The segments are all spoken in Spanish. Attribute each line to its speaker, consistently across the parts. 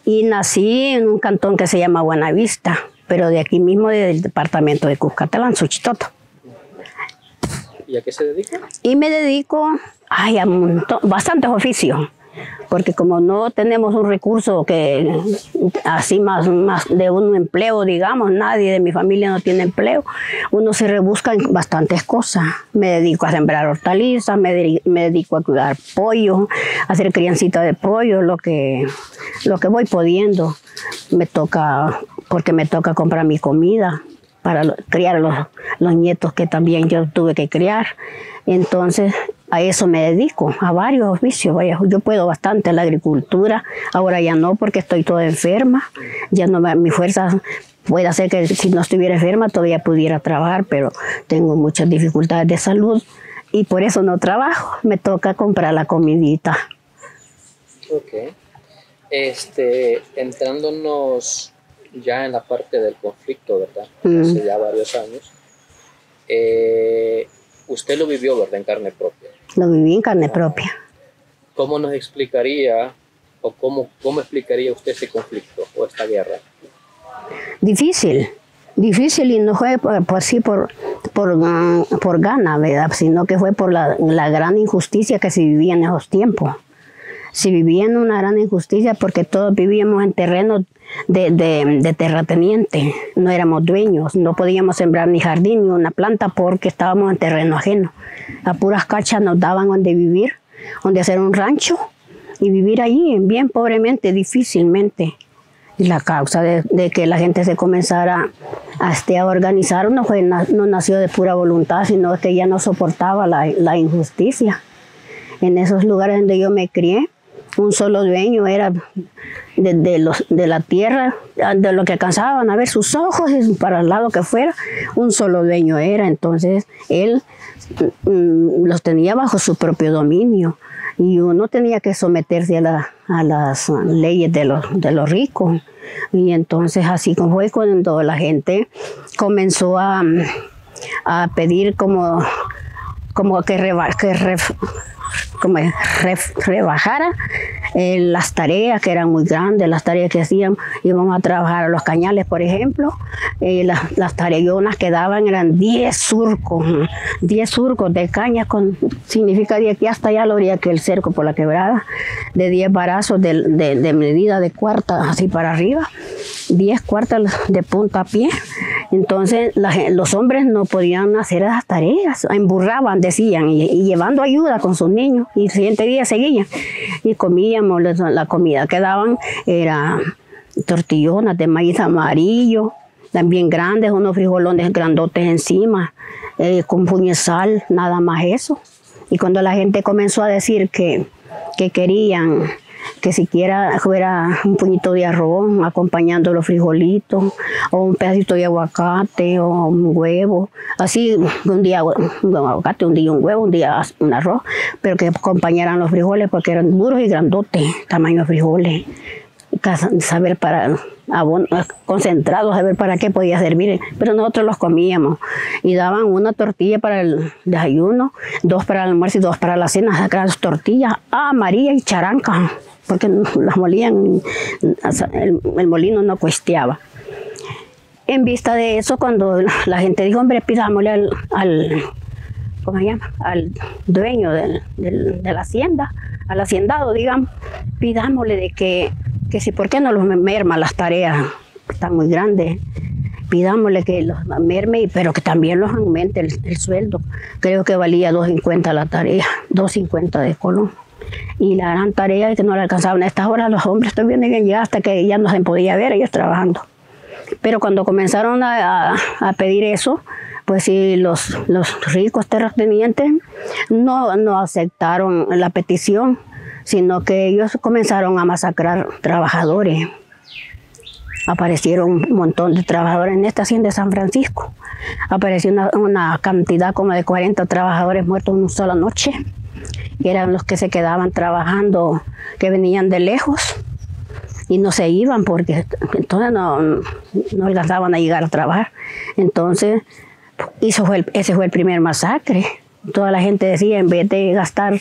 Speaker 1: Y nací en un cantón que se llama Buenavista, pero de aquí mismo del departamento de Cuscatlán, Suchitoto.
Speaker 2: ¿Y a qué se dedica?
Speaker 1: Y me dedico a bastantes oficios, porque como no tenemos un recurso que así más de un empleo, digamos, nadie de mi familia no tiene empleo, uno se rebusca en bastantes cosas. Me dedico a sembrar hortalizas, me dedico a cuidar pollo, a hacer criancita de pollo, lo que voy pudiendo. Porque me toca comprar mi comida para criar los nietos que también yo tuve que criar. Entonces, a eso me dedico, a varios oficios. Vaya, yo puedo bastante la agricultura, ahora ya no porque estoy toda enferma. Ya no mi fuerza puede hacer que si no estuviera enferma todavía pudiera trabajar, pero tengo muchas dificultades de salud y por eso no trabajo. Me toca comprar la comidita.
Speaker 2: Ok. Entrándonos ya en la parte del conflicto, ¿verdad? Hace ya varios años. Usted lo vivió, ¿verdad? En carne propia.
Speaker 1: Lo viví en carne propia.
Speaker 2: ¿Cómo nos explicaría o cómo explicaría usted ese conflicto o esta guerra? Difícil
Speaker 1: y no fue por gana, ¿verdad? Sino que fue por la gran injusticia que se vivía en esos tiempos. Se vivía en una gran injusticia porque todos vivíamos en terrenos de terrateniente, no éramos dueños, no podíamos sembrar ni jardín ni una planta porque estábamos en terreno ajeno. A puras cachas nos daban donde vivir, donde hacer un rancho y vivir allí bien pobremente, difícilmente. Y la causa de que la gente se comenzara a organizar no nació de pura voluntad, sino que ya no soportaba la injusticia. En esos lugares donde yo me crié, un solo dueño era de la tierra, de lo que alcanzaban a ver sus ojos, para el lado que fuera, un solo dueño era. Entonces él los tenía bajo su propio dominio y uno tenía que someterse a las leyes de los ricos. Y entonces así como fue cuando la gente comenzó a pedir como que rebajara las tareas que eran muy grandes, las tareas que hacían, íbamos a trabajar a los cañales, por ejemplo, las tareonas que daban eran 10 surcos de cañas, significa de aquí hasta allá lo haría que el cerco por la quebrada, de 10 varazos de medida de cuarta, así para arriba, 10 cuartas de punta a pie. Entonces los hombres no podían hacer esas tareas, emburraban, decían, y llevando ayuda con sus niños, y el siguiente día seguían, y comíamos, la comida que daban era tortillonas de maíz amarillo, también grandes, unos frijolones grandotes encima, con puñezal, nada más eso. Y cuando la gente comenzó a decir que querían que siquiera fuera un puñito de arroz acompañando los frijolitos, o un pedacito de aguacate, o un huevo, así un día un aguacate, un día un huevo, un día un arroz, pero que acompañaran los frijoles porque eran duros y grandotes, tamaño de frijoles, saber para concentrados, saber para qué podía servir, pero nosotros los comíamos y daban una tortilla para el desayuno, 2 para el almuerzo y 2 para la cena, sacaban tortillas amarillas y charanca, porque las molían, el molino no cuesteaba. En vista de eso, cuando la gente dijo, hombre, pidámosle ¿cómo se llama? Al dueño de la hacienda, al hacendado, digamos, pidámosle de que si, ¿por qué no los merma las tareas? Están muy grandes. Pidámosle que los merme, pero que también los aumente el sueldo. Creo que valía $2.50 la tarea, $2.50 de colón. Y la gran tarea es que no le alcanzaban a estas horas, los hombres todavía vienen ya hasta que ya no se podía ver ellos trabajando. Pero cuando comenzaron a pedir eso, pues sí, los ricos terratenientes no aceptaron la petición, sino que ellos comenzaron a masacrar trabajadores. Aparecieron un montón de trabajadores en esta hacienda de San Francisco. Apareció una cantidad como de 40 trabajadores muertos en una sola noche, que eran los que se quedaban trabajando, que venían de lejos y no se iban porque entonces no alcanzaban a llegar a trabajar. Entonces, ese fue el primer masacre. Toda la gente decía, en vez de gastar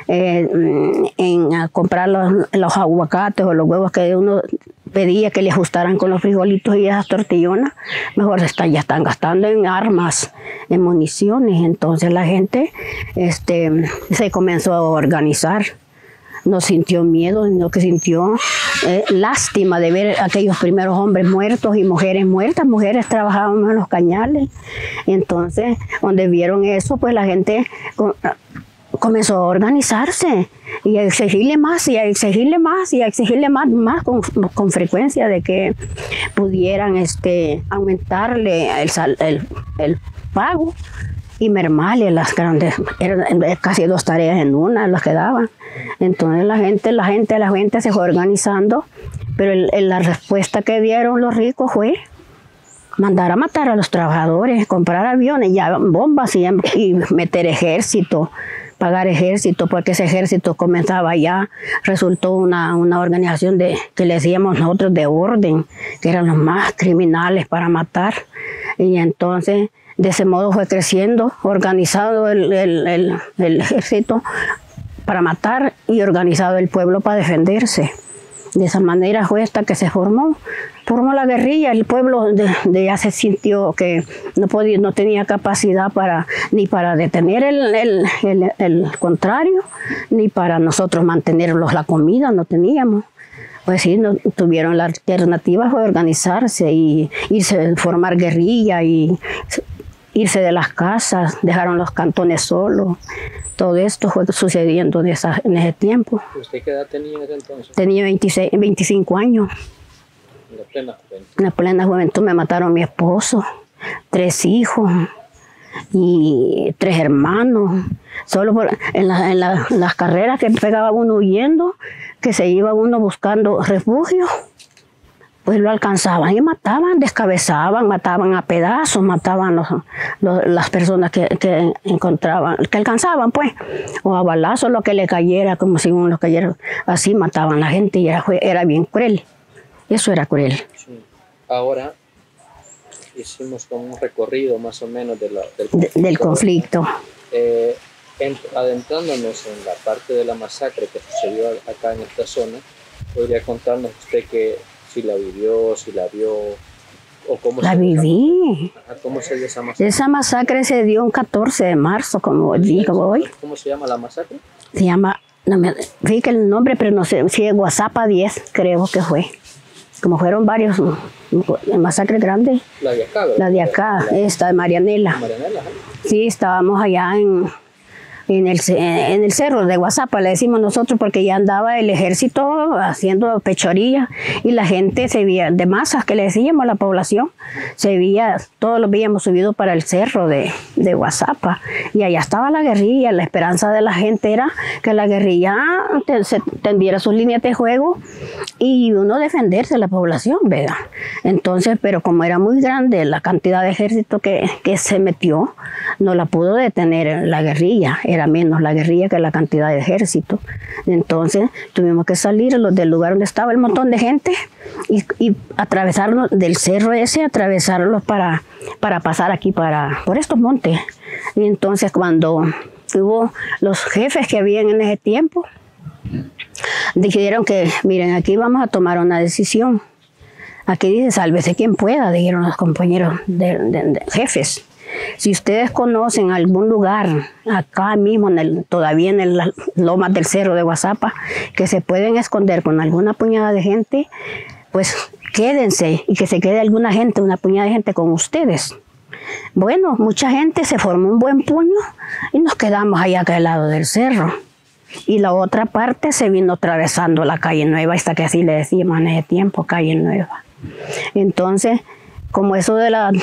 Speaker 1: en comprar los aguacates o los huevos que uno pedía que le ajustaran con los frijolitos y esas tortillonas, mejor ya están gastando en armas, en municiones. Entonces la gente se comenzó a organizar. No sintió miedo, sino que sintió lástima de ver a aquellos primeros hombres muertos y mujeres muertas. Mujeres trabajaban en los cañales. Entonces, donde vieron eso, pues la gente comenzó a organizarse y a exigirle más y a exigirle más y a exigirle más con frecuencia de que pudieran aumentarle el pago y mermarle las grandes, eran casi 2 tareas en una las que daban. Entonces la gente se fue organizando, pero la respuesta que dieron los ricos fue mandar a matar a los trabajadores, comprar aviones, ya bombas y meter ejército, pagar ejército, porque ese ejército comenzaba ya, resultó una organización que le decíamos nosotros de orden, que eran los más criminales para matar. Y entonces de ese modo fue creciendo, organizado el ejército para matar y organizado el pueblo para defenderse. De esa manera fue esta que se formó la guerrilla. El pueblo ya se sintió que no tenía capacidad ni para detener el contrario, ni para nosotros mantenerlos la comida, no teníamos. Pues sí, no tuvieron la alternativa fue organizarse y formar guerrilla y irse de las casas, dejaron los cantones solos. Todo esto fue sucediendo en ese tiempo.
Speaker 2: ¿Usted qué edad tenía en ese entonces?
Speaker 1: Tenía 25 años.
Speaker 2: En la plena juventud.
Speaker 1: En la plena juventud me mataron a mi esposo, 3 hijos y 3 hermanos. Solo en las carreras que pegaba uno huyendo, que se iba uno buscando refugio, pues lo alcanzaban y mataban, descabezaban, mataban a pedazos, mataban las personas que encontraban, que alcanzaban pues, o a balazos lo que le cayera, como si uno lo cayera, así mataban a la gente y era bien cruel, eso era cruel.
Speaker 2: Sí. Ahora hicimos como un recorrido más o menos
Speaker 1: del conflicto.
Speaker 2: Adentrándonos en la parte de la masacre que sucedió acá en esta zona, ¿podría contarnos usted que si la vivió, si la vio, o cómo
Speaker 1: la viví?
Speaker 2: ¿Cómo se dio esa masacre?
Speaker 1: Esa masacre se dio un 14 de marzo, como digo hoy.
Speaker 2: ¿Cómo se llama la masacre?
Speaker 1: Se llama, no me fíjate el nombre, pero no sé, si es Guazapa 10, creo que fue. Como fueron varios masacres grandes.
Speaker 2: La de acá, ¿verdad?
Speaker 1: La de acá, esta de Marianela.
Speaker 2: Marianela, ¿eh?
Speaker 1: Sí, estábamos allá en el cerro de Guazapa, le decimos nosotros, porque ya andaba el ejército haciendo pechoría y la gente se veía, de masas que le decíamos a la población, se veía, todos los veíamos subido para el cerro de Guazapa y allá estaba la guerrilla. La esperanza de la gente era que la guerrilla se tendiera sus líneas de juego y uno defenderse de la población, ¿verdad? Entonces, pero como era muy grande la cantidad de ejército que se metió, no la pudo detener la guerrilla. Era menos la guerrilla que la cantidad de ejército. Entonces tuvimos que salir del lugar donde estaba el montón de gente y atravesarnos del cerro ese, atravesarlos para pasar aquí por estos montes. Y entonces cuando hubo los jefes que habían en ese tiempo, dijeron que miren, aquí vamos a tomar una decisión. Aquí dice sálvese quien pueda, dijeron los compañeros de jefes. Si ustedes conocen algún lugar acá mismo, todavía en las lomas del cerro de Guazapa, que se pueden esconder con alguna puñada de gente, pues quédense y que se quede alguna gente, una puñada de gente con ustedes. Bueno, mucha gente se formó un buen puño y nos quedamos allá acá al lado del cerro. Y la otra parte se vino atravesando la calle Nueva, esta que así le decíamos en ese tiempo, calle Nueva. Entonces, como eso de las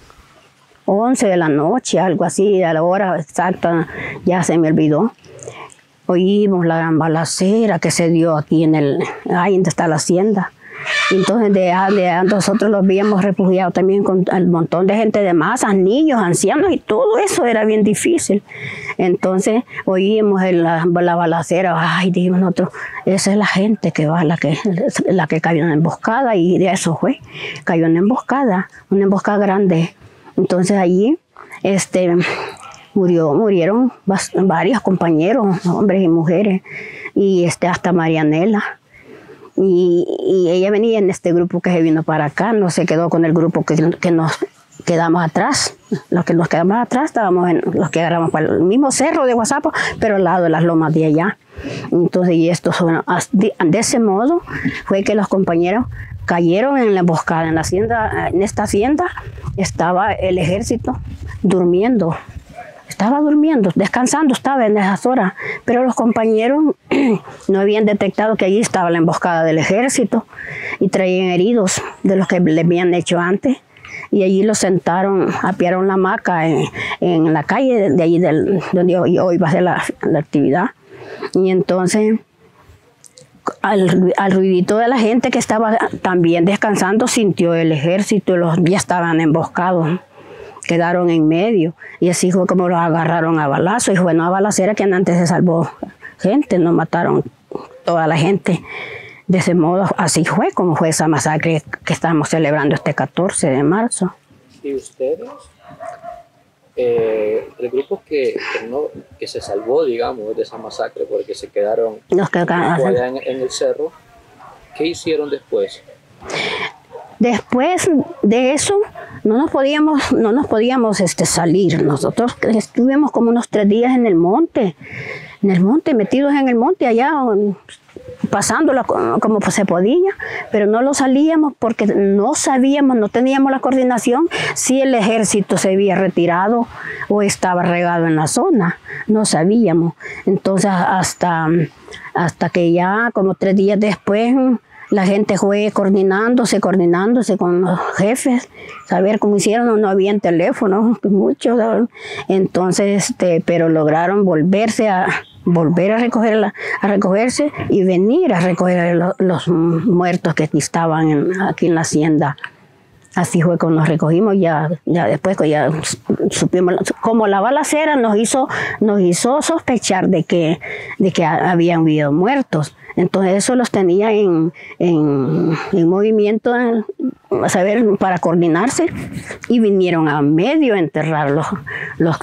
Speaker 1: 11 de la noche, algo así, a la hora exacta, ya se me olvidó. Oímos la gran balacera que se dio aquí ahí donde está la hacienda. Entonces nosotros los habíamos refugiado también con un montón de gente de masas, niños, ancianos y todo eso era bien difícil. Entonces oímos la balacera, ay, dijimos nosotros, esa es la gente que va, la que cayó en la emboscada y de eso fue, cayó en una emboscada grande. Entonces allí Murieron varios compañeros, hombres y mujeres, y hasta Marianela. Y ella venía en este grupo que se vino para acá, no se quedó con el grupo que nos quedamos atrás. Los que nos quedamos atrás estábamos los que agarramos para el mismo cerro de Guasapo, pero al lado de las lomas de allá. Entonces, y esto, bueno, de ese modo fue que los compañeros cayeron en la emboscada. En esta hacienda estaba el ejército durmiendo. Estaba durmiendo, descansando, estaba en esas horas, pero los compañeros no habían detectado que allí estaba la emboscada del ejército y traían heridos de los que le habían hecho antes. Y allí los sentaron, apiaron la hamaca en la calle de allí donde hoy va a ser la actividad. Y entonces, al ruidito de la gente que estaba también descansando, sintió el ejército y ya estaban emboscados. Quedaron en medio y así fue como los agarraron a balazo. Y fue una balacera que antes se salvó gente, no mataron toda la gente. De ese modo, así fue como fue esa masacre que estamos celebrando este 14 de marzo.
Speaker 2: ¿Y ustedes? El grupo que se salvó, digamos, de esa masacre, porque se quedaron allá en el cerro, ¿qué hicieron después?
Speaker 1: Después de eso, no nos podíamos salir. Nosotros estuvimos como unos 3 días en el monte, metidos en el monte, allá pasándola como se podía, pero no lo salíamos porque no sabíamos, no teníamos la coordinación si el ejército se había retirado o estaba regado en la zona, no sabíamos. Entonces hasta que ya como 3 días después, la gente fue coordinándose con los jefes, saber cómo hicieron, no había teléfono, muchos. Entonces, pero lograron volver a recogerse y venir a recoger los muertos que estaban aquí en la hacienda. Así fue como nos recogimos, ya después ya supimos, como la balacera nos hizo sospechar de que habían habido muertos. Entonces eso los tenía en movimiento, a saber, para coordinarse, y vinieron a medio a enterrar los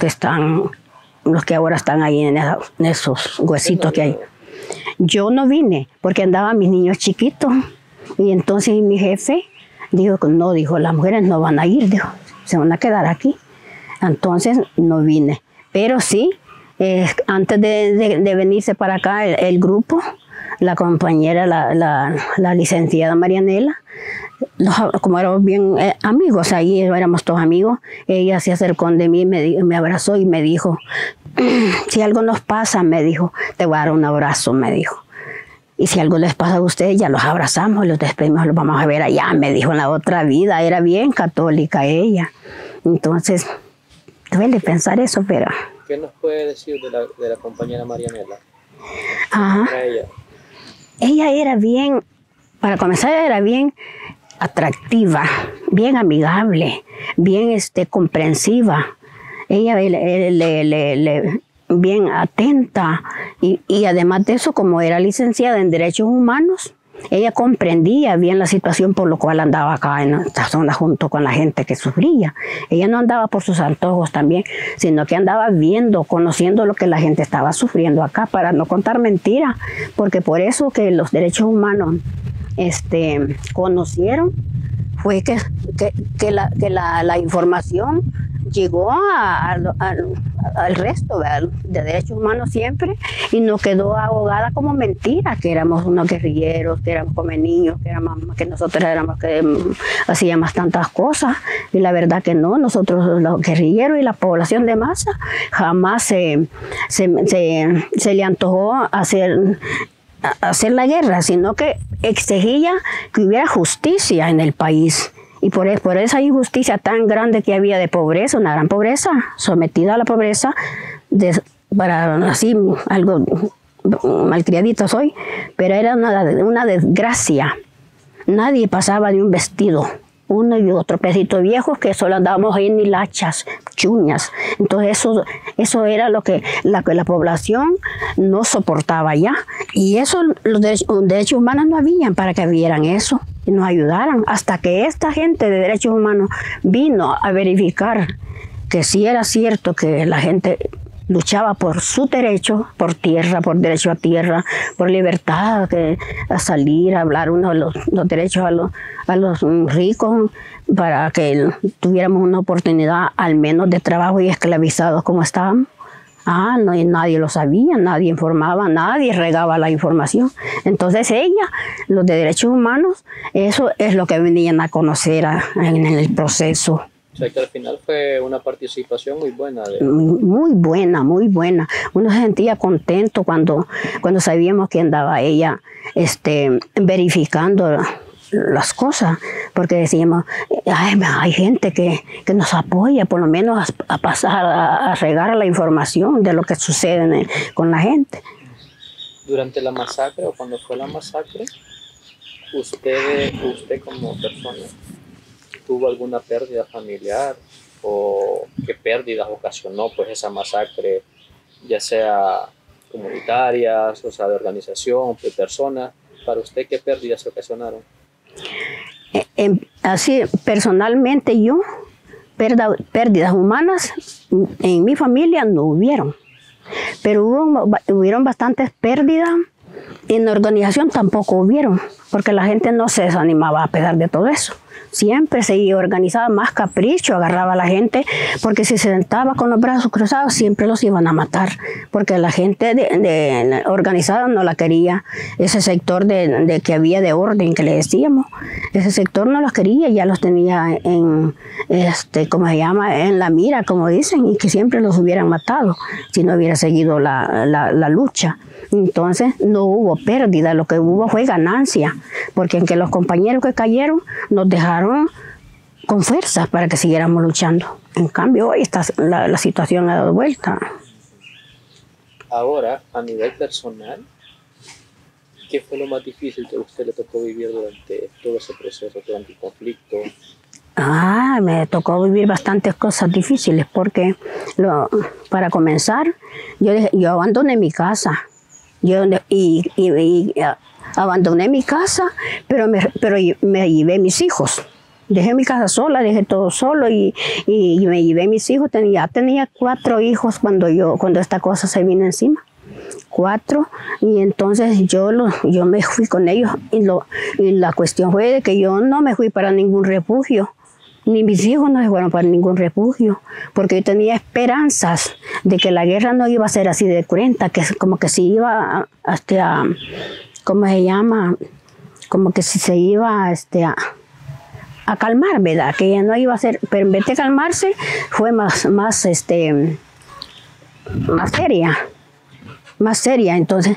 Speaker 1: que ahora están ahí en esos huesitos que hay. Yo no vine porque andaban mis niños chiquitos, y entonces mi jefe dijo, las mujeres no van a ir, dijo, se van a quedar aquí. Entonces no vine, pero sí, antes de venirse para acá el grupo, la compañera, la licenciada Marianela, como éramos bien amigos, ahí éramos todos amigos, ella se acercó de mí, me abrazó y me dijo, si algo nos pasa, me dijo, te voy a dar un abrazo, me dijo. Y si algo les pasa a ustedes, ya los abrazamos, los despedimos, los vamos a ver allá, me dijo, en la otra vida. Era bien católica ella. Entonces, duele pensar eso, pero...
Speaker 2: ¿Qué nos puede decir de la compañera Marianela?
Speaker 1: Ajá. Ella era bien, para comenzar, era bien atractiva, bien amigable, bien comprensiva. Ella bien atenta y además de eso, como era licenciada en Derechos Humanos, ella comprendía bien la situación por lo cual andaba acá en esta zona junto con la gente que sufría. Ella no andaba por sus antojos también, sino que andaba viendo, conociendo lo que la gente estaba sufriendo acá, para no contar mentiras, porque por eso que los derechos humanos conocieron fue que la información llegó al resto de derechos humanos siempre, y no quedó ahogada como mentira, que éramos unos guerrilleros, que éramos como niños, que nosotros éramos que hacíamos tantas cosas. Y la verdad que no, nosotros los guerrilleros y la población de masa jamás se le antojó hacer la guerra, sino que exigía que hubiera justicia en el país. Y por esa injusticia tan grande que había de pobreza, una gran pobreza, sometida a la pobreza, para así algo malcriadito soy, pero era una desgracia. Nadie pasaba de un vestido, uno y otro pedacito viejos, que solo andábamos ahí en hilachas, chuñas. Entonces eso era lo que la población no soportaba ya. Y eso, los derechos humanos no habían para que vieran eso y nos ayudaran. Hasta que esta gente de derechos humanos vino a verificar que sí era cierto que la gente luchaba por su derecho, por tierra, por derecho a tierra, por libertad, a salir, a hablar uno de los derechos a los ricos, para que tuviéramos una oportunidad al menos de trabajo y esclavizados como estábamos. No, y nadie lo sabía, nadie informaba, nadie regaba la información. Entonces ella, los de derechos humanos, eso es lo que venían a conocer en el proceso.
Speaker 2: O sea que al final fue una participación muy buena.
Speaker 1: Muy buena, muy buena. Uno se sentía contento cuando sabíamos que andaba ella verificando las cosas, porque decíamos, hay gente que nos apoya, por lo menos a pasar, a regar la información de lo que sucede con la gente.
Speaker 2: Durante la masacre o cuando fue la masacre, usted como persona, ¿tuvo alguna pérdida familiar o qué pérdidas ocasionó pues esa masacre, ya sea comunitarias, o sea, de organización, de personas? Para usted, ¿qué pérdidas se ocasionaron?
Speaker 1: Así, personalmente yo, pérdidas humanas en mi familia no hubieron, pero hubieron bastantes pérdidas. En la organización tampoco hubieron, porque la gente no se desanimaba a pesar de todo eso. Siempre seguía organizada, más capricho agarraba a la gente, porque si se sentaba con los brazos cruzados siempre los iban a matar, porque la gente organizada no la quería. Ese sector de que había de orden, que le decíamos, ese sector no los quería, ya los tenía en, ¿cómo se llama?, en la mira, como dicen, y que siempre los hubieran matado si no hubiera seguido la lucha. Entonces no hubo pérdida, lo que hubo fue ganancia, porque aunque los compañeros que cayeron nos dejaron con fuerzas para que siguiéramos luchando. En cambio hoy la situación ha dado vuelta.
Speaker 2: Ahora, a nivel personal, ¿qué fue lo más difícil que a usted le tocó vivir durante todo ese proceso, durante el conflicto?
Speaker 1: Me tocó vivir bastantes cosas difíciles, porque para comenzar, yo abandoné mi casa. Abandoné mi casa, pero me llevé mis hijos. Dejé mi casa sola, dejé todo solo y me llevé mis hijos. Ya tenía 4 hijos cuando esta cosa se vino encima. 4, y entonces yo me fui con ellos y la cuestión fue de que yo no me fui para ningún refugio. Ni mis hijos no se fueron para ningún refugio, porque yo tenía esperanzas de que la guerra no iba a ser así de cruenta, que como que se iba ¿cómo se llama? Como que si se iba a calmar, ¿verdad? Que ya no iba a ser, pero en vez de calmarse, fue más seria. Entonces,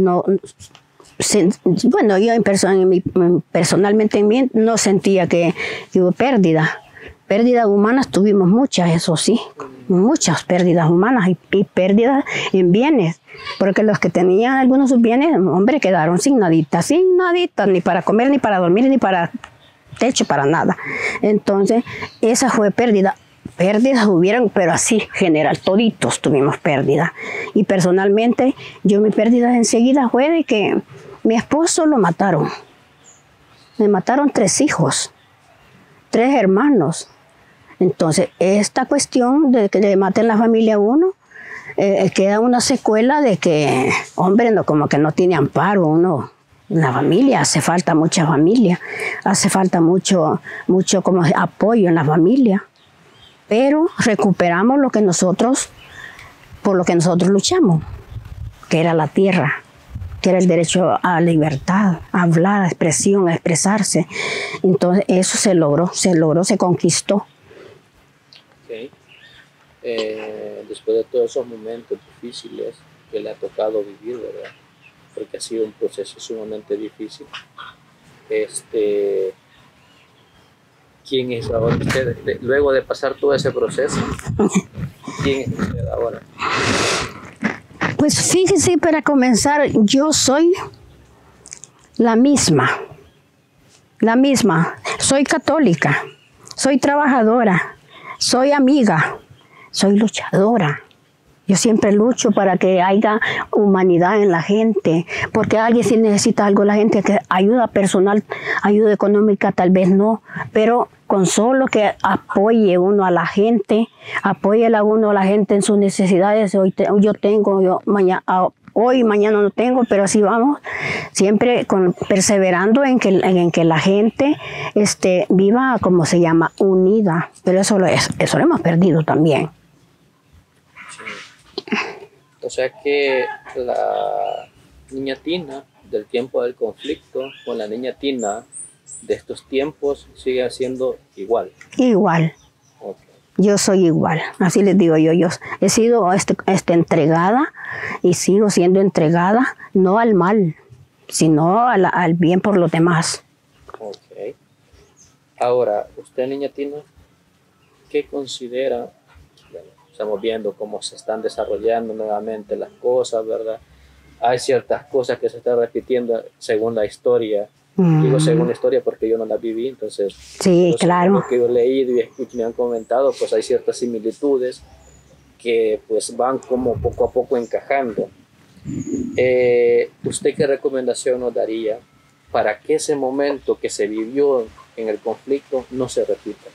Speaker 1: bueno, yo personalmente en mí no sentía que hubo pérdida. Pérdidas humanas tuvimos muchas, eso sí, muchas pérdidas humanas y pérdidas en bienes, porque los que tenían algunos de sus bienes, hombre, quedaron sin nadita, ni para comer, ni para dormir, ni para techo, para nada. Entonces, esa fue pérdida. Pérdidas hubieron, pero así, general, toditos tuvimos pérdida. Y personalmente, mi pérdida enseguida fue de que mi esposo lo mataron. Me mataron 3 hijos, 3 hermanos. Entonces, esta cuestión de que le maten la familia a uno, queda una secuela de que, hombre, como que no tiene amparo uno. La familia, hace falta mucha familia, hace falta mucho como apoyo en la familia. Pero recuperamos por lo que nosotros luchamos, que era la tierra, que era el derecho a la libertad, a hablar, a expresión, a expresarse. Entonces eso se logró, se conquistó.
Speaker 2: Okay. Después de todos esos momentos difíciles que le ha tocado vivir, ¿verdad? Porque ha sido un proceso sumamente difícil. ¿Quién es ahora usted? Luego de pasar todo ese proceso, ¿quién es usted ahora?
Speaker 1: Pues fíjese, para comenzar, yo soy la misma. Soy católica, soy trabajadora, soy amiga, soy luchadora. Yo siempre lucho para que haya humanidad en la gente, porque alguien si necesita algo, la gente que ayuda personal, ayuda económica tal vez no, pero con solo que apoye uno a la gente, apoye a uno a la gente en sus necesidades. Hoy, mañana no tengo, pero así vamos, siempre perseverando en que la gente viva, como se llama, unida. Pero eso lo hemos perdido también.
Speaker 2: Sí. O sea que la niña Tina del tiempo del conflicto con la niña Tina de estos tiempos sigue siendo igual.
Speaker 1: Igual. Okay. Yo soy igual, así les digo yo. Yo he sido entregada y sigo siendo entregada, no al mal, sino al bien por los demás.
Speaker 2: Ok. Ahora, usted, niña Tina, ¿qué considera? Bueno, estamos viendo cómo se están desarrollando nuevamente las cosas, ¿verdad? Hay ciertas cosas que se están repitiendo según la historia. Digo según la historia porque yo no la viví, entonces
Speaker 1: sí, claro.
Speaker 2: Lo que yo he leído y me han comentado, pues hay ciertas similitudes que pues van como poco a poco encajando. ¿Usted qué recomendación nos daría para que ese momento que se vivió en el conflicto no se repita?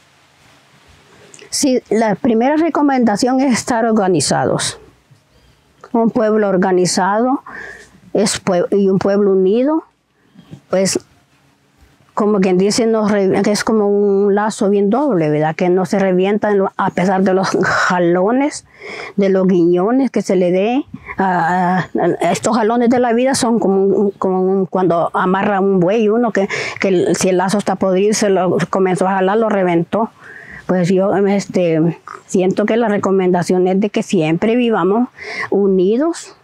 Speaker 1: Sí, la primera recomendación es estar organizados. Un pueblo organizado y un pueblo unido, pues como quien dice, que es como un lazo bien doble, ¿verdad? Que no se revientan a pesar de los jalones, de los guiñones que se le dé. Estos jalones de la vida son como cuando amarra un buey, uno que si el lazo está podrido, se lo comenzó a jalar, lo reventó. Pues yo siento que la recomendación es de que siempre vivamos unidos.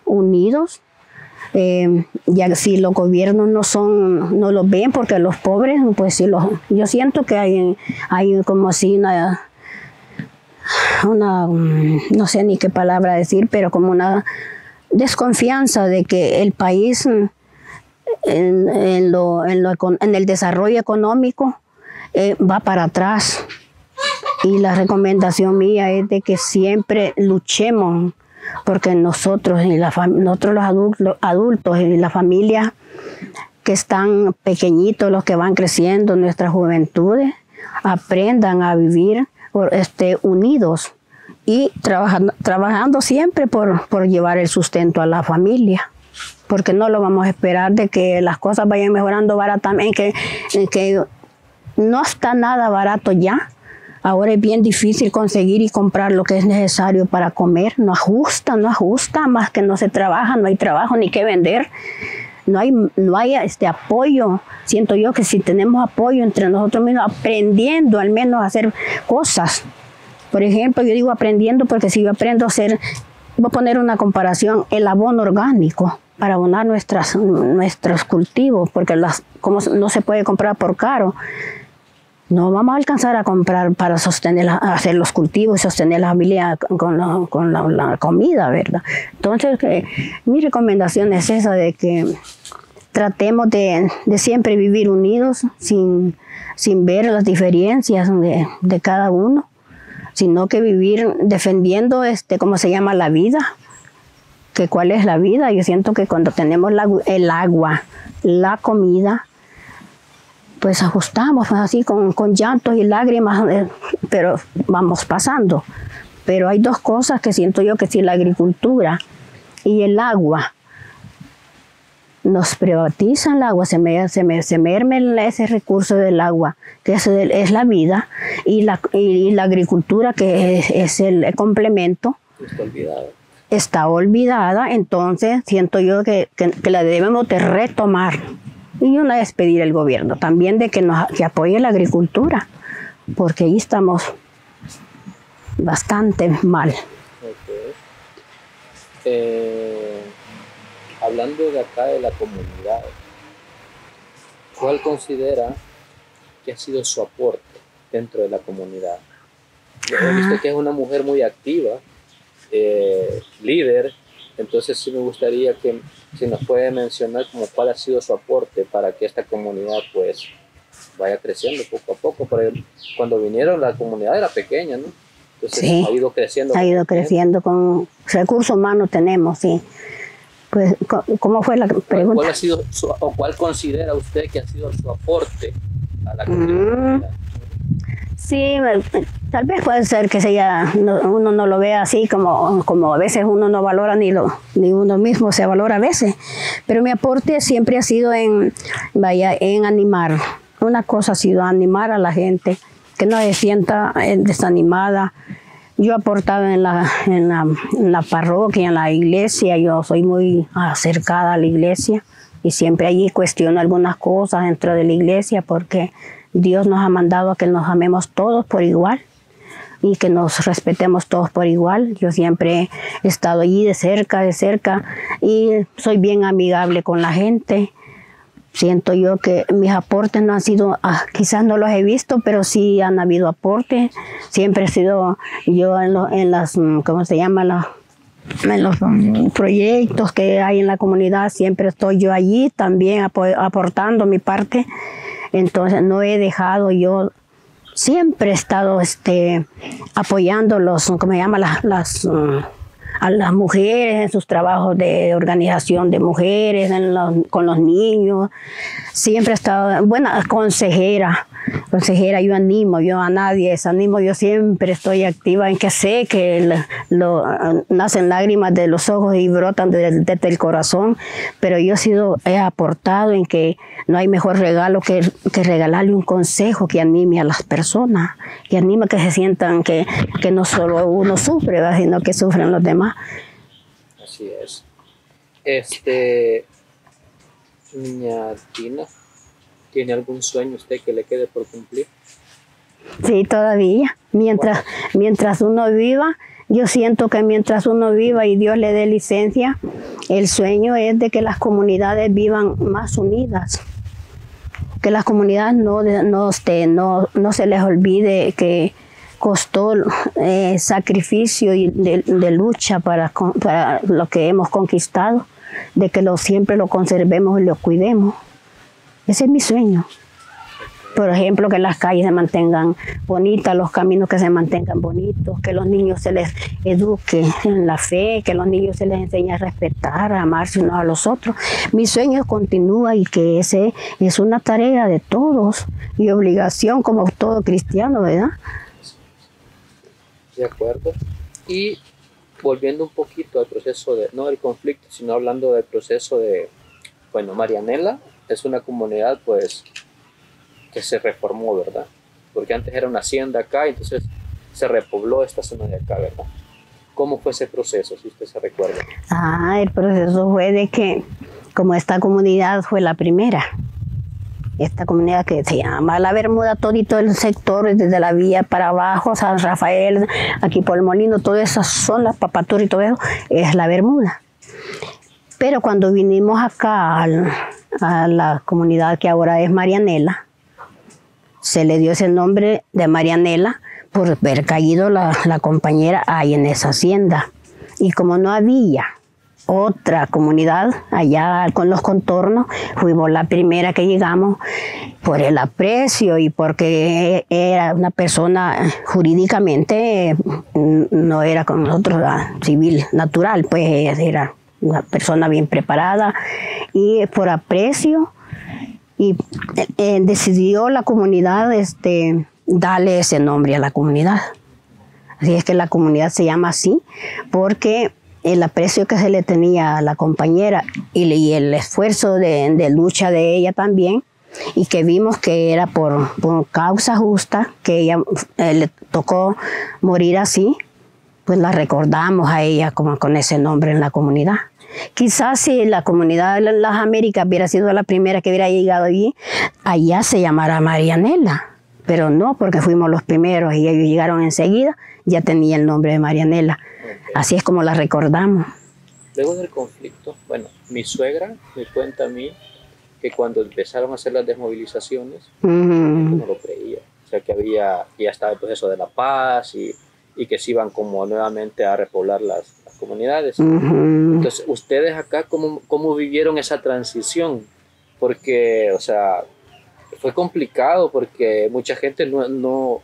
Speaker 1: Ya si los gobiernos no los ven, porque los pobres, pues sí, yo siento que hay como así una, no sé ni qué palabra decir, pero como una desconfianza de que el país en el desarrollo económico va para atrás. Y la recomendación mía es de que siempre luchemos, porque nosotros los adultos y la familia que están pequeñitos, los que van creciendo, nuestras juventudes, aprendan a vivir unidos y trabajando siempre por llevar el sustento a la familia. Porque no lo vamos a esperar de que las cosas vayan mejorando baratamente, que no está nada barato ya. Ahora es bien difícil conseguir y comprar lo que es necesario para comer. No ajusta, más que no se trabaja, no hay trabajo ni que vender. No hay apoyo. Siento yo que si tenemos apoyo entre nosotros mismos, aprendiendo al menos a hacer cosas. Por ejemplo, yo digo aprendiendo porque si yo aprendo a hacer, voy a poner una comparación, el abono orgánico para abonar nuestros cultivos, porque como no se puede comprar por caro, no vamos a alcanzar a comprar para hacer los cultivos y sostener la familia con la comida, ¿verdad? Entonces, mi recomendación es esa, de que tratemos de siempre vivir unidos, sin ver las diferencias de cada uno, sino que vivir defendiendo, ¿cómo se llama? La vida. Que ¿cuál es la vida? Yo siento que cuando tenemos el agua, la comida, pues ajustamos así con llantos y lágrimas, pero vamos pasando. Pero hay dos cosas que siento yo, que si la agricultura y el agua nos privatizan el agua, se merme ese recurso del agua, que es la vida, y la agricultura, que es el complemento, está olvidada. Entonces siento yo que la debemos de retomar. Y una vez pedir al gobierno también de que apoye la agricultura, porque ahí estamos bastante mal.
Speaker 2: Okay. Hablando de acá de la comunidad, ¿cuál considera que ha sido su aporte dentro de la comunidad? He visto que es una mujer muy activa, líder, entonces sí me gustaría que si nos puede mencionar como cuál ha sido su aporte para que esta comunidad pues vaya creciendo poco a poco. Porque cuando vinieron la comunidad era pequeña, ¿no? Entonces sí, ha ido creciendo.
Speaker 1: Ha ido creciendo, con recursos humanos tenemos, sí. Pues, ¿cómo fue la pregunta?
Speaker 2: ¿Cuál ha sido cuál considera usted que ha sido su aporte a la comunidad?
Speaker 1: Sí, tal vez puede ser que uno no lo vea así como a veces uno no valora ni uno mismo se valora a veces. Pero mi aporte siempre ha sido en animar. Una cosa ha sido animar a la gente, que no se sienta desanimada. Yo he aportado en la parroquia, en la iglesia. Yo soy muy acercada a la iglesia y siempre allí cuestiono algunas cosas dentro de la iglesia porque Dios nos ha mandado a que nos amemos todos por igual y que nos respetemos todos por igual. Yo siempre he estado allí de cerca y soy bien amigable con la gente. Siento yo que mis aportes no han sido, quizás no los he visto, pero sí han habido aportes. Siempre he sido yo en las, ¿cómo se llama? En los proyectos que hay en la comunidad, siempre estoy yo allí también aportando mi parte. Entonces no he dejado, yo siempre he estado apoyando a las mujeres en sus trabajos de organización de mujeres, con los niños. Siempre he estado, buena consejera, yo animo, yo a nadie desanimo, yo siempre estoy activa en que sé que nacen lágrimas de los ojos y brotan desde el corazón, pero yo he aportado en que no hay mejor regalo que regalarle un consejo que anime a las personas, que anime a que se sientan que no solo uno sufre, ¿verdad?, sino que sufren los demás.
Speaker 2: Así es. Niña Tina, ¿tiene algún sueño usted que le quede por cumplir?
Speaker 1: Sí, todavía. Mientras uno viva, yo siento que mientras uno viva y Dios le dé licencia, el sueño es de que las comunidades vivan más unidas. Que las comunidades no se les olvide que costó sacrificio y de lucha para lo que hemos conquistado, de que siempre lo conservemos y lo cuidemos. Ese es mi sueño. Por ejemplo, que las calles se mantengan bonitas, los caminos que se mantengan bonitos, que los niños se les eduque en la fe, que los niños se les enseñe a respetar, a amarse unos a los otros. Mi sueño continúa y que ese es una tarea de todos y obligación como todo cristiano, ¿verdad?
Speaker 2: De acuerdo. Y volviendo un poquito al proceso no del conflicto, sino hablando del proceso bueno, Marianela es una comunidad pues que se reformó, ¿verdad? Porque antes era una hacienda acá, entonces se repobló esta zona de acá, ¿verdad? ¿Cómo fue ese proceso, si usted se recuerda?
Speaker 1: El proceso fue de que, como esta comunidad fue la primera, esta comunidad que se llama La Bermuda, todito el sector, desde la vía para abajo, San Rafael, aquí por el Molino, todas esas zonas, Papatur y todo eso, es La Bermuda. Pero cuando vinimos acá a la comunidad que ahora es Marianela, se le dio ese nombre de Marianela por haber caído la compañera ahí en esa hacienda. Y como no había otra comunidad allá con los contornos, fuimos la primera que llegamos por el aprecio y porque era una persona jurídicamente, no era con nosotros civil natural, pues era una persona bien preparada y por aprecio. Y decidió la comunidad darle ese nombre a la comunidad. Así es que la comunidad se llama así, porque el aprecio que se le tenía a la compañera y el esfuerzo de lucha de ella también, y que vimos que era por causa justa, que ella le tocó morir así, pues la recordamos a ella como con ese nombre en la comunidad. Quizás si la comunidad de las Américas hubiera sido la primera que hubiera llegado allí, allá se llamara Marianela, pero no, porque fuimos los primeros y ellos llegaron enseguida, ya tenía el nombre de Marianela. Okay. Así es como la recordamos.
Speaker 2: Luego del conflicto, bueno, mi suegra me cuenta a mí que cuando empezaron a hacer las desmovilizaciones, no lo creía. O sea, que ya estaba el proceso de la paz y que se iban como nuevamente a repoblar las comunidades. Entonces, ustedes acá, ¿cómo vivieron esa transición? Porque, o sea, fue complicado porque mucha gente no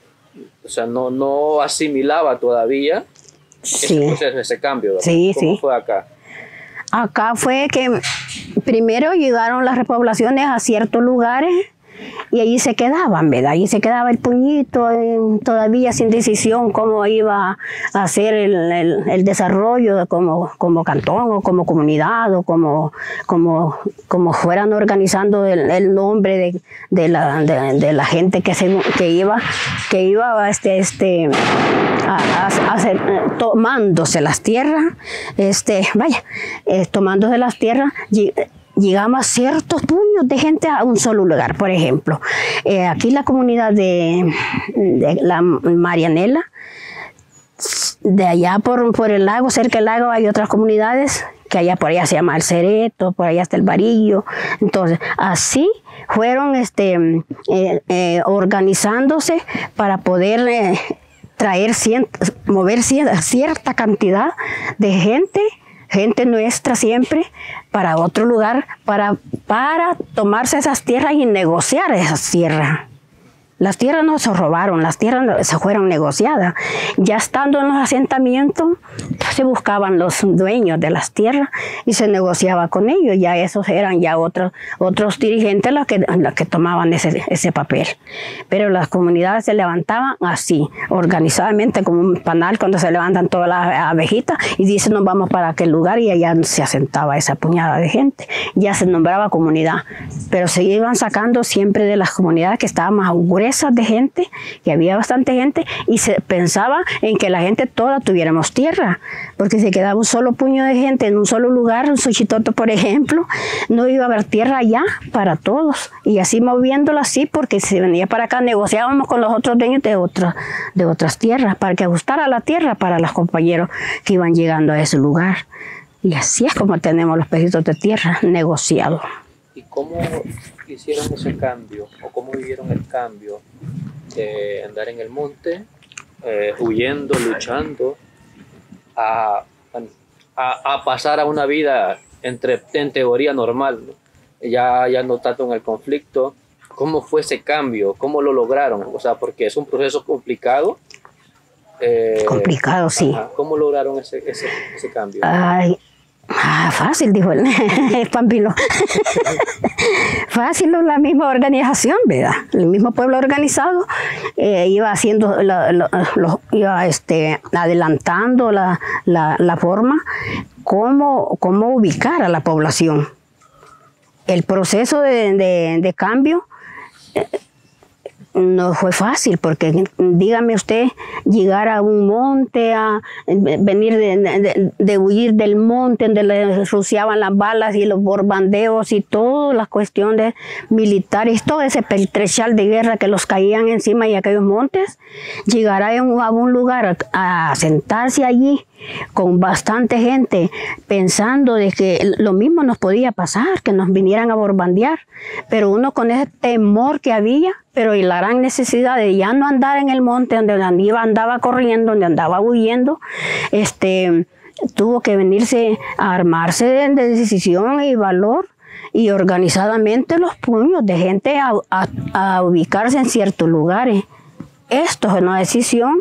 Speaker 2: asimilaba todavía ese proceso, ese cambio, ¿verdad?
Speaker 1: Sí,
Speaker 2: ¿Cómo fue acá?
Speaker 1: Acá fue que primero llegaron las repoblaciones a ciertos lugares y allí se quedaban, ¿verdad? Allí se quedaba el puñito, todavía sin decisión cómo iba a hacer el desarrollo como cantón o como comunidad o como fueran organizando el nombre de la gente que iba a hacer, tomándose las tierras, tomándose las tierras. Llegamos ciertos puños de gente a un solo lugar. Por ejemplo, aquí la comunidad de la Marianela, de allá por el lago, cerca del lago hay otras comunidades, que allá por allá se llama El Cereto, por allá está El Varillo. Entonces, así fueron organizándose para poder mover cierta cantidad de gente nuestra siempre, para otro lugar, para tomarse esas tierras y negociar esas tierras. Las tierras no se robaron, las tierras se fueron negociadas. Ya estando en los asentamientos, se buscaban los dueños de las tierras y se negociaba con ellos. Ya esos eran ya otros dirigentes los que tomaban ese papel. Pero las comunidades se levantaban así, organizadamente, como un panal cuando se levantan todas las abejitas y dicen nos vamos para aquel lugar, y allá se asentaba esa puñada de gente. Ya se nombraba comunidad, pero se iban sacando siempre de las comunidades que estaban más gruesas de gente, que había bastante gente, y se pensaba en que la gente toda tuviéramos tierra, porque si quedaba un solo puño de gente en un solo lugar, en Xochitoto por ejemplo, no iba a haber tierra allá para todos, y así moviéndolo así, porque si venía para acá negociábamos con los otros dueños de otras tierras, para que ajustara la tierra para los compañeros que iban llegando a ese lugar. Y así es como tenemos los pedacitos de tierra negociados.
Speaker 2: ¿Y cómo hicieron ese cambio, o cómo vivieron el cambio de andar en el monte, huyendo, luchando, a pasar a una vida en teoría normal, ¿no? Ya no tanto en el conflicto? ¿Cómo fue ese cambio? ¿Cómo lo lograron? O sea, porque es un proceso complicado.
Speaker 1: Complicado, sí.
Speaker 2: Ajá. ¿Cómo lograron ese cambio?
Speaker 1: Ay, fácil, dijo el Pampilo. Fácil, la misma organización, ¿verdad? El mismo pueblo organizado iba haciendo, iba adelantando la forma, cómo ubicar a la población. El proceso de cambio no fue fácil, porque dígame usted, llegar a un monte, a venir de huir del monte donde le rociaban las balas y los bombardeos y todas las cuestiones militares, todo ese pertrechal de guerra que los caían encima de aquellos montes, llegar a un lugar a sentarse allí con bastante gente, pensando de que lo mismo nos podía pasar, que nos vinieran a bombardear, pero uno con ese temor que había, pero y la gran necesidad de ya no andar en el monte donde andaba corriendo, donde andaba huyendo, tuvo que venirse a armarse de decisión y valor, y organizadamente los puños de gente a ubicarse en ciertos lugares. Esto es una decisión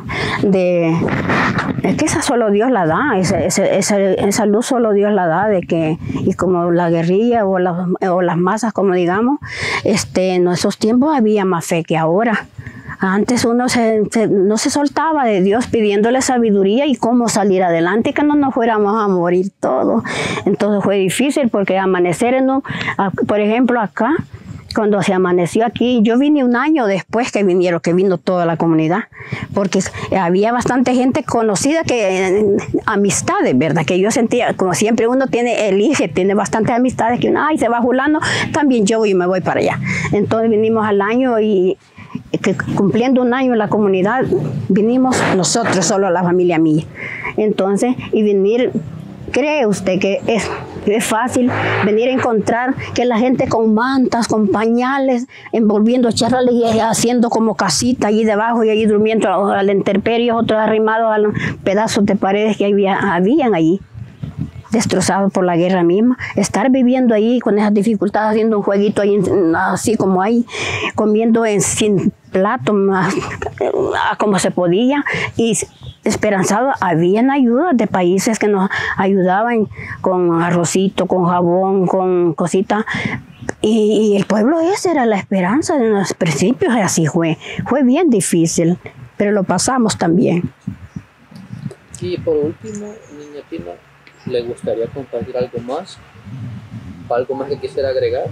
Speaker 1: es que esa solo Dios la da, esa luz solo Dios la da, de que, y como la guerrilla o las masas, como digamos, en esos tiempos había más fe que ahora. Antes uno no se soltaba de Dios pidiéndole sabiduría y cómo salir adelante, que no nos fuéramos a morir todos. Entonces fue difícil, porque amanecer, por ejemplo acá, cuando se amaneció aquí, yo vine un año después que vino toda la comunidad, porque había bastante gente conocida, amistades, ¿verdad? Que yo sentía, como siempre uno tiene bastantes amistades, que uno, se va fulano, también yo me voy para allá. Entonces vinimos al año, y cumpliendo un año en la comunidad, vinimos nosotros, solo la familia mía. Entonces, y venir, ¿cree usted que es fácil venir a encontrar que la gente con mantas, con pañales, envolviendo charlas y haciendo como casita allí debajo, y allí durmiendo a la intemperie, otros arrimados a los pedazos de paredes que habían allí, destrozados por la guerra misma? Estar viviendo allí con esas dificultades, haciendo un jueguito ahí, así como ahí, comiendo sin plato, como se podía, y esperanzado. Habían ayudas de países que nos ayudaban con arrocito, con jabón, con cositas, Y el pueblo ese era la esperanza de los principios, y así fue. Fue bien difícil, pero lo pasamos también.
Speaker 2: Y por último, niña Tina, ¿le gustaría compartir algo más? ¿Algo más que quisiera agregar?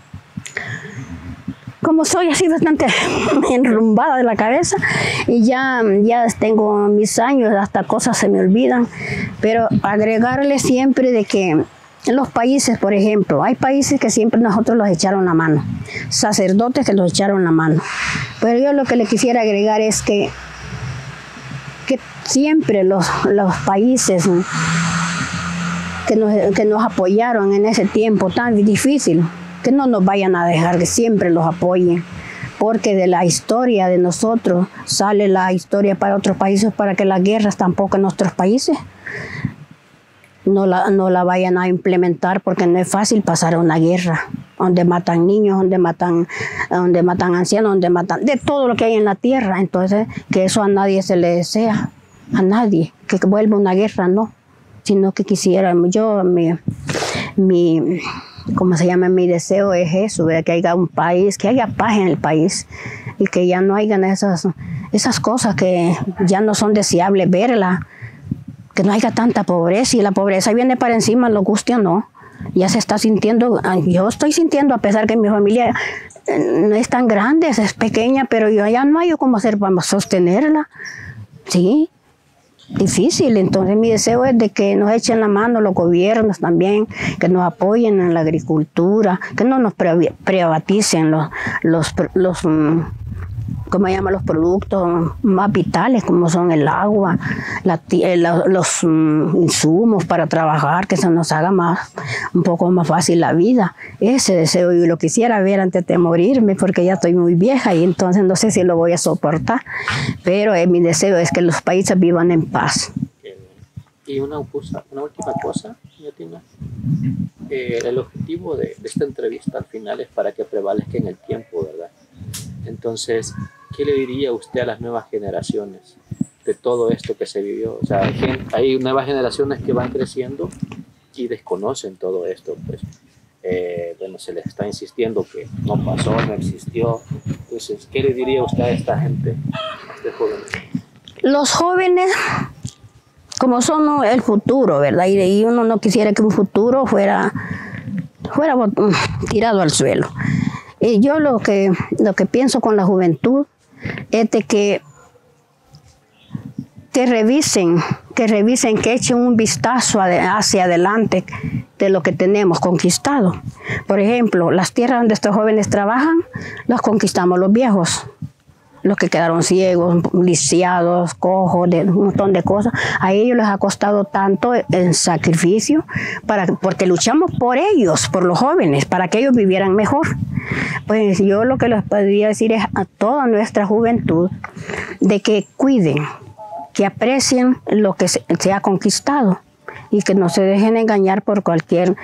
Speaker 1: Como soy así bastante enrumbada de la cabeza y ya tengo mis años, hasta cosas se me olvidan, pero agregarle siempre de que en los países, por ejemplo, hay países que siempre nosotros los echaron la mano, sacerdotes que los echaron la mano, pero yo lo que le quisiera agregar es que siempre los países que nos apoyaron en ese tiempo tan difícil, que no nos vayan a dejar, que siempre los apoyen, porque de la historia de nosotros sale la historia para otros países, para que las guerras tampoco en nuestros países no la vayan a implementar, porque no es fácil pasar una guerra, donde matan niños, donde matan ancianos, donde matan de todo lo que hay en la tierra. Entonces, que eso a nadie se le desea, a nadie, que vuelva una guerra, no, sino que quisiera, yo, ¿cómo se llama? Mi deseo es eso, que haya un país, que haya paz en el país y que ya no hayan esas cosas que ya no son deseables verlas, que no haya tanta pobreza, y la pobreza viene para encima, lo guste o no, ya se está sintiendo, yo estoy sintiendo, a pesar que mi familia no es tan grande, es pequeña, pero yo ya no hay cómo hacer para sostenerla, sí. Difícil. Entonces mi deseo es de que nos echen la mano los gobiernos también, que nos apoyen en la agricultura, que no nos privaticen los ¿cómo se llama? Los productos más vitales, como son el agua, los insumos para trabajar, que se nos haga un poco más fácil la vida. Ese deseo yo lo quisiera ver antes de morirme, porque ya estoy muy vieja y entonces no sé si lo voy a soportar, pero mi deseo es que los países vivan en paz.
Speaker 2: Y una última cosa, Tina. El objetivo de esta entrevista al final es para que prevalezca en el tiempo, ¿verdad? Entonces, ¿qué le diría usted a las nuevas generaciones de todo esto que se vivió? O sea, hay nuevas generaciones que van creciendo y desconocen todo esto, pues. Bueno, se les está insistiendo que no pasó, no existió. Entonces, ¿qué le diría usted a esta gente, a este joven?
Speaker 1: Los jóvenes, como son el futuro, ¿verdad? Y uno no quisiera que un futuro fuera tirado al suelo. Y yo lo que pienso con la juventud es de que revisen, que echen un vistazo hacia adelante de lo que tenemos conquistado. Por ejemplo, las tierras donde estos jóvenes trabajan, las conquistamos los viejos. Los que quedaron ciegos, lisiados, cojos, de un montón de cosas. A ellos les ha costado tanto el sacrificio, porque luchamos por ellos, por los jóvenes, para que ellos vivieran mejor. Pues yo lo que les podría decir es a toda nuestra juventud de que cuiden, que aprecien lo que se ha conquistado y que no se dejen engañar por cualquier,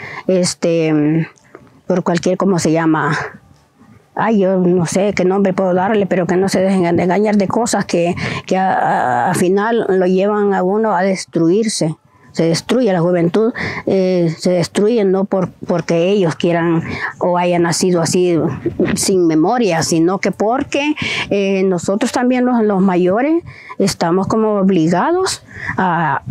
Speaker 1: ¿cómo se llama? Ay, yo no sé qué nombre puedo darle, pero que no se dejen engañar de cosas que al final lo llevan a uno a destruirse. Se destruye la juventud, se destruye no porque ellos quieran o hayan nacido así sin memoria, sino que porque nosotros también los mayores estamos como obligados a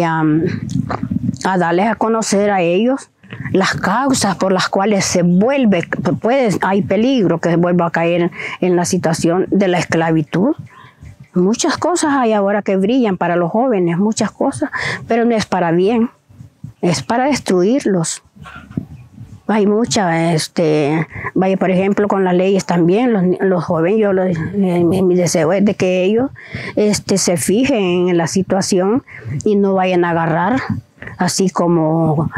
Speaker 1: darles a conocer a ellos las causas por las cuales se vuelve, hay peligro que se vuelva a caer en la situación de la esclavitud. Muchas cosas hay ahora que brillan para los jóvenes, muchas cosas, pero no es para bien, es para destruirlos. Hay muchas, vaya por ejemplo con las leyes también, los jóvenes, mi deseo es de que ellos se fijen en la situación y no vayan a agarrar así como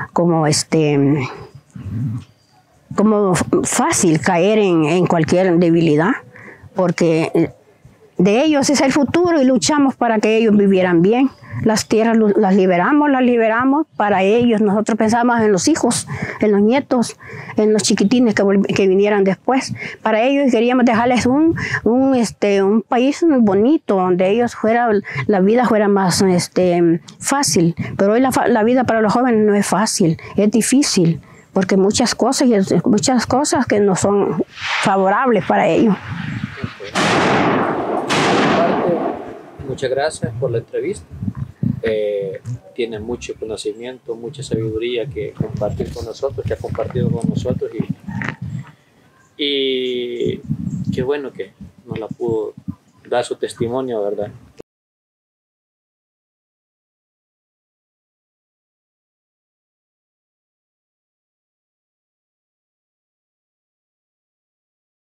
Speaker 1: fácil caer en cualquier debilidad, porque de ellos es el futuro y luchamos para que ellos vivieran bien. Las tierras las liberamos para ellos. Nosotros pensamos en los hijos, en los nietos, en los chiquitines que vinieran después. Para ellos queríamos dejarles un país bonito, donde ellos la vida fuera más fácil. Pero hoy la vida para los jóvenes no es fácil, es difícil, porque muchas cosas que no son favorables para ellos.
Speaker 2: Muchas gracias por la entrevista. Tiene mucho conocimiento, mucha sabiduría que compartir con nosotros, que ha compartido con nosotros y qué bueno que nos la pudo dar su testimonio, ¿verdad?